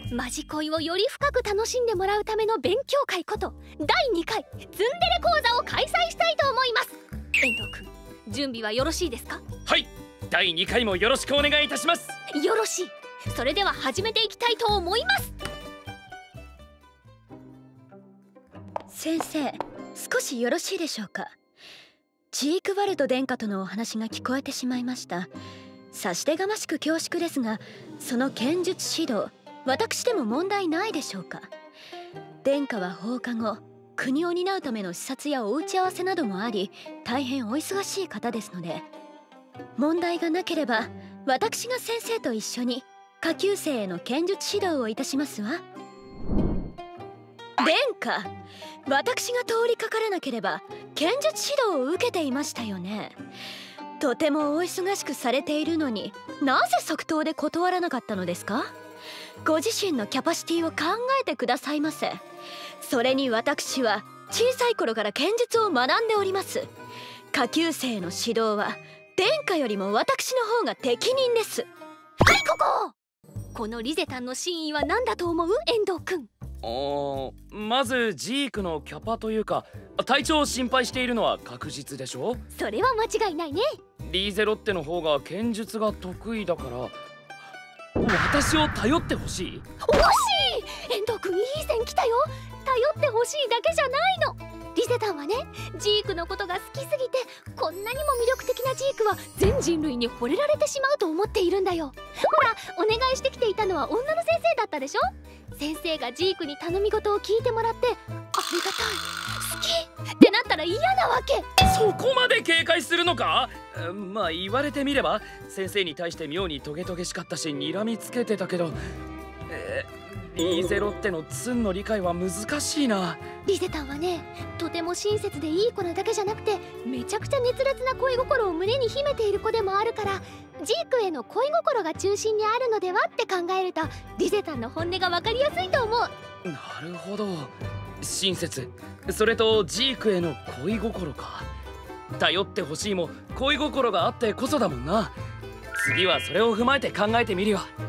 マジ恋をより深く楽しんでもらうための勉強会こと第2回ツンデレ講座を開催したいと思います。遠藤くん、準備はよろしいですか？ はい、第2回もよろしくお願いいたします。 よろしい。それでは始めていきたいと思います。 先生、少しよろしいでしょうか。ジークワルド殿下とのお話が聞こえてしまいました。差し出がましく恐縮ですが、その剣術指導、私でも問題ないでしょうか。殿下は放課後、国を担うための視察やお打ち合わせなどもあり、大変お忙しい方ですので、問題がなければ私が先生と一緒に下級生への剣術指導をいたしますわ。殿下、私が通りかからなければ剣術指導を受けていましたよね。とてもお忙しくされているのに、なぜ即答で断らなかったのですか？ご自身のキャパシティを考えてくださいませ。それに私は小さい頃から剣術を学んでおります。下級生の指導は殿下よりも私の方が適任です。 はい、このリゼたんの真意は何だと思う？遠藤くん。 まずジークのキャパというか体調を心配しているのは確実でしょ。 それは間違いないね。 リーゼロッテの方が剣術が得意だから私を頼ってほしい。 惜しい。遠藤くん、いい線来たよ。頼ってほしいだけじゃないの。リゼたんはね、ジークのことが好きすぎて、こんなにも魅力的なジークは全人類に惚れられてしまうと思っているんだよ。ほら、お願いしてきていたのは女の先生だったでしょ。先生がジークに頼み事を聞いてもらって、ありがたい、好きってなったら嫌なわけ。 そこまで警戒するのか？まあ言われてみれば先生に対して妙にトゲトゲしかったし睨みつけてたけど、リーゼロッテのツンの理解は難しいな。 リゼたんはね、とても親切でいい子なだけじゃなくて、めちゃくちゃ熱烈な恋心を胸に秘めている子でもあるから、ジークへの恋心が中心にあるのではって考えると、リゼたんの本音が分かりやすいと思う。 なるほど、親切、それとジークへの恋心か。頼ってほしいも恋心があってこそだもんな。次はそれを踏まえて考えてみるよ。